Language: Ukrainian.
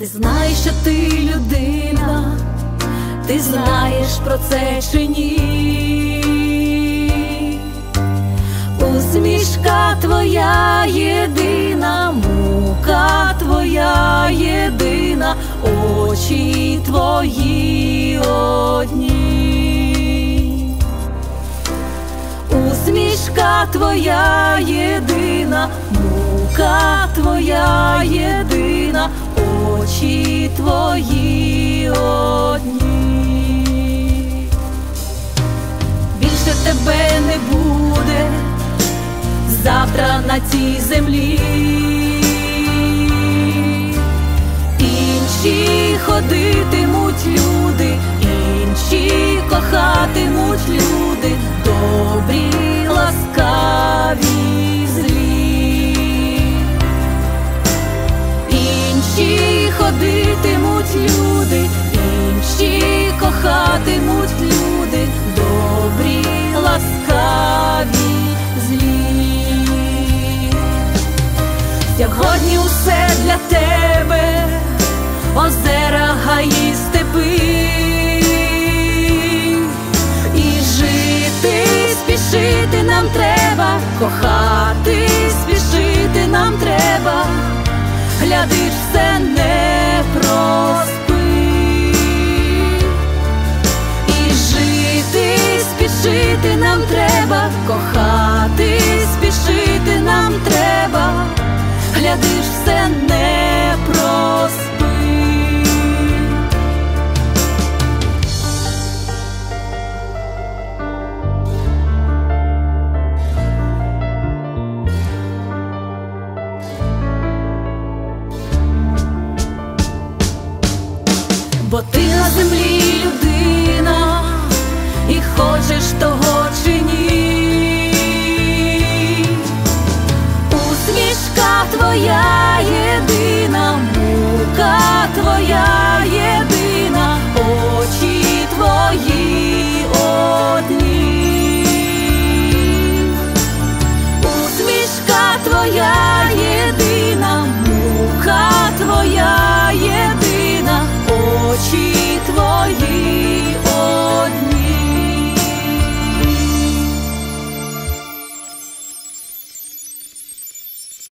знай, що ти людина, ти знаєш про це чи ні? Усмішка твоя єдина, мука твоя єдина, очі твої одні. Усмішка твоя єдина, мука твоя єдина, очі твої одні. Більше тебе не буде завтра на цій землі. Інші ходитимуть люди, інші кохатимуть люди, добрі, ласкаві, злі. Інші ходитимуть люди, інші кохатимуть люди, добрі, ласкаві, злі. Сьогодні усе для тебе, озера, гаї, степи, і жити, спішити нам треба, кохати, спішити нам треба, глядиш, все не проспи. І жити, спішити нам треба, кохати, спішити нам треба, глядиш, все не проспи. Бо ти на землі людина, і хочеш того чи ні. Усмішка твоя